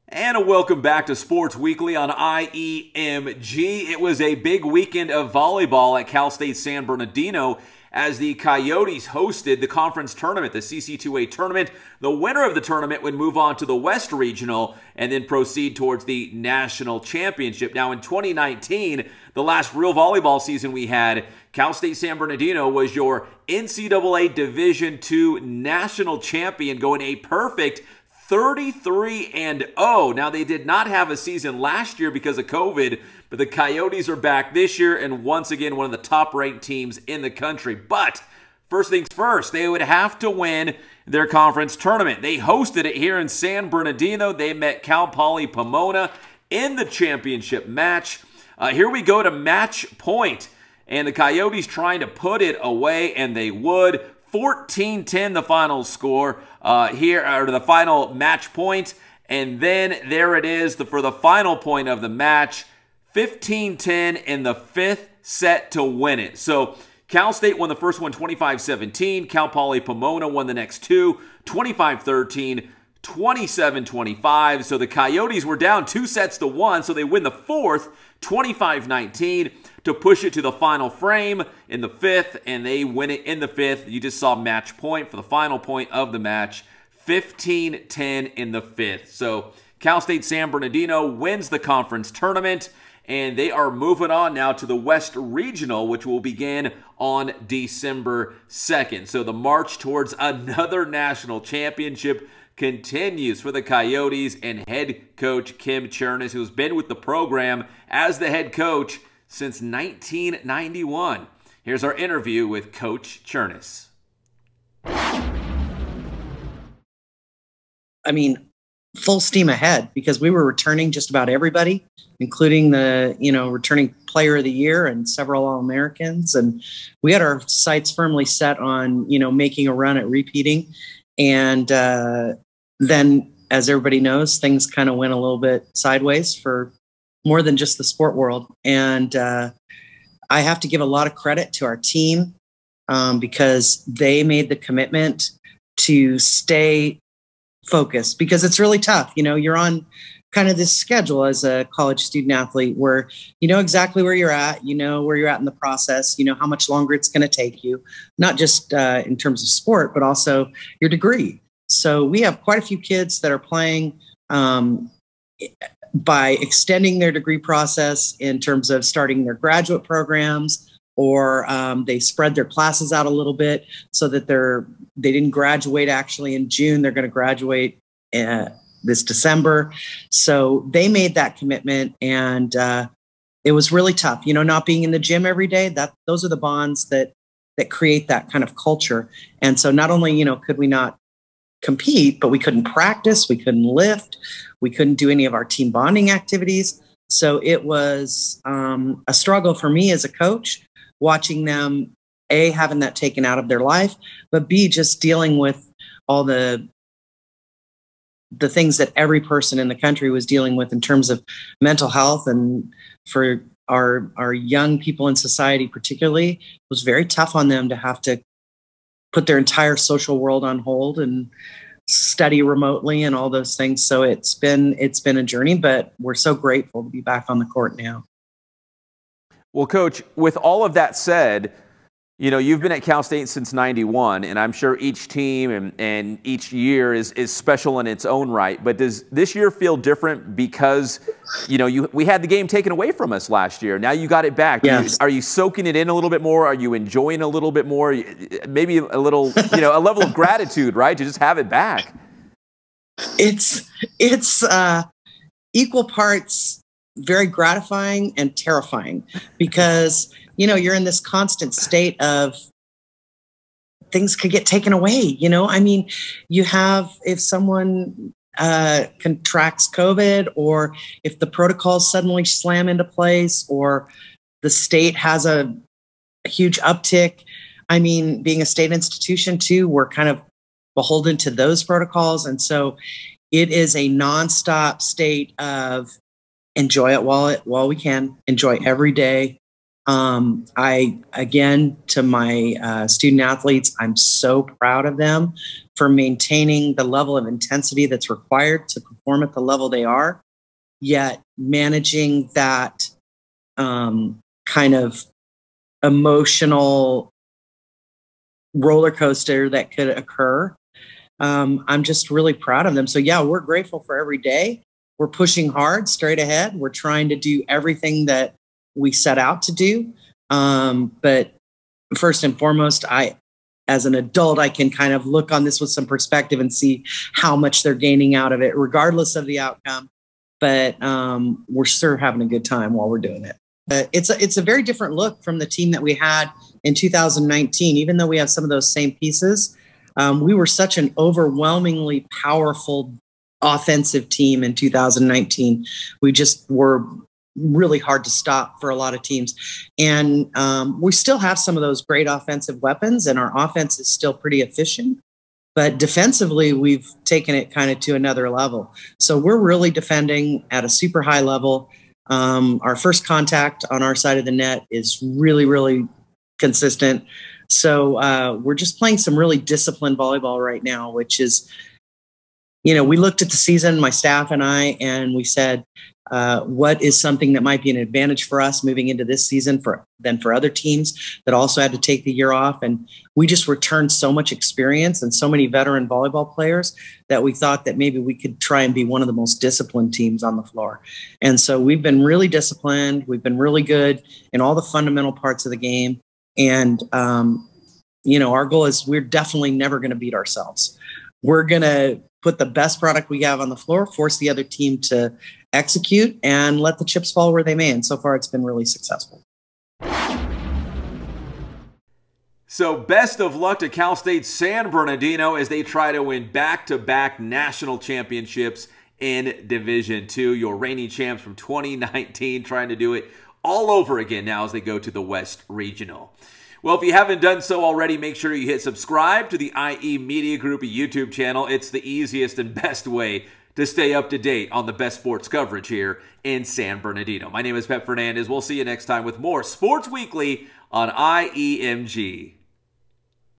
And a welcome back to Sports Weekly on IEMG. It was a big weekend of volleyball at Cal State San Bernardino as the Coyotes hosted the conference tournament, the CCAA tournament. The winner of the tournament would move on to the West Regional and then proceed towards the national championship. Now in 2019, the last real volleyball season we had, Cal State San Bernardino was your NCAA Division II national champion, going a perfect 33-0. Now, they did not have a season last year because of COVID, but the Coyotes are back this year and once again one of the top-ranked teams in the country. But first things first, they would have to win their conference tournament. They hosted it here in San Bernardino. They met Cal Poly Pomona in the championship match. Here we go to match point, and the Coyotes trying to put it away, and they would. 14-10 the final score here, or the final match point. And then there it is for the final point of the match, 15-10 in the fifth set to win it. So Cal State won the first one 25-17. Cal Poly Pomona won the next two 25-13, 27-25. So the Coyotes were down 2-1, so they win the fourth 25-19 to push it to the final frame in the fifth, and they win it in the fifth. You just saw match point for the final point of the match, 15-10 in the fifth. So Cal State San Bernardino wins the conference tournament, and they are moving on now to the West Regional, which will begin on December 2nd. So the march towards another national championship continues for the Coyotes and head coach Kim Cherniss, who's been with the program as the head coach since 1991. Here's our interview with Coach Cherniss. I mean, full steam ahead, because we were returning just about everybody, including the, returning player of the year and several All-Americans. And we had our sights firmly set on, making a run at repeating. And then, as everybody knows, things kind of went a little bit sideways for more than just the sport world. And I have to give a lot of credit to our team because they made the commitment to stay focused, because it's really tough. You're on kind of this schedule as a college student athlete where you know exactly where you're at, where you're at in the process, how much longer it's going to take you, not just in terms of sport, but also your degree. So we have quite a few kids that are playing by extending their degree process in terms of starting their graduate programs, or they spread their classes out a little bit so that they didn't graduate actually in June. They're going to graduate this December. So they made that commitment, and it was really tough, not being in the gym every day. Those are the bonds that create that kind of culture. And so not only, could we not compete, but we couldn't practice, we couldn't lift, we couldn't do any of our team bonding activities. So it was a struggle for me as a coach, watching them, A, having that taken out of their life, but B, just dealing with all the things that every person in the country was dealing with in terms of mental health. And for our young people in society particularly, it was very tough on them to have to put their entire social world on hold and study remotely and all those things. So it's been a journey, but we're so grateful to be back on the court now. Well, Coach, with all of that said, you've been at Cal State since '91, and I'm sure each team and each year is special in its own right. But does this year feel different because, we had the game taken away from us last year? Now you got it back. Yes. Are you soaking it in a little bit more? Are you enjoying a little bit more? Maybe a little, a level of gratitude, right, to just have it back? It's equal parts very gratifying and terrifying, because you're in this constant state of things could get taken away. You have, if someone contracts COVID, or if the protocols suddenly slam into place, or the state has a huge uptick. Being a state institution too, we're kind of beholden to those protocols. And so it is a nonstop state of enjoy it while we can, enjoy every day. Again, to my student athletes, I'm so proud of them for maintaining the level of intensity that's required to perform at the level they are, yet managing that kind of emotional roller coaster that could occur. I'm just really proud of them. So yeah, we're grateful for every day. We're pushing hard, straight ahead. We're trying to do everything that we set out to do. But first and foremost, as an adult, I can kind of look on this with some perspective and see how much they're gaining out of it, regardless of the outcome. But we're sure having a good time while we're doing it. It's a very different look from the team that we had in 2019. Even though we have some of those same pieces, we were such an overwhelmingly powerful offensive team in 2019. We just were really hard to stop for a lot of teams. And we still have some of those great offensive weapons, and our offense is still pretty efficient. But defensively, we've taken it kind of to another level. So we're really defending at a super high level. Our first contact on our side of the net is really, really consistent. So we're just playing some really disciplined volleyball right now, which is, we looked at the season, my staff and I, and we said, what is something that might be an advantage for us moving into this season than for other teams that also had to take the year off? And we just returned so much experience and so many veteran volleyball players that we thought that maybe we could try and be one of the most disciplined teams on the floor. And so we've been really disciplined. We've been really good in all the fundamental parts of the game. And, our goal is we're definitely never going to beat ourselves. We're going to put the best product we have on the floor, force the other team to execute, and let the chips fall where they may. And so far, it's been really successful. So best of luck to Cal State's San Bernardino as they try to win back-to-back national championships in Division II. Your reigning champs from 2019 trying to do it all over again now as they go to the West Regional. Well, if you haven't done so already, make sure you hit subscribe to the IE Media Group YouTube channel. It's the easiest and best way to stay up to date on the best sports coverage here in San Bernardino. My name is Pep Fernandez. We'll see you next time with more Sports Weekly on IEMG.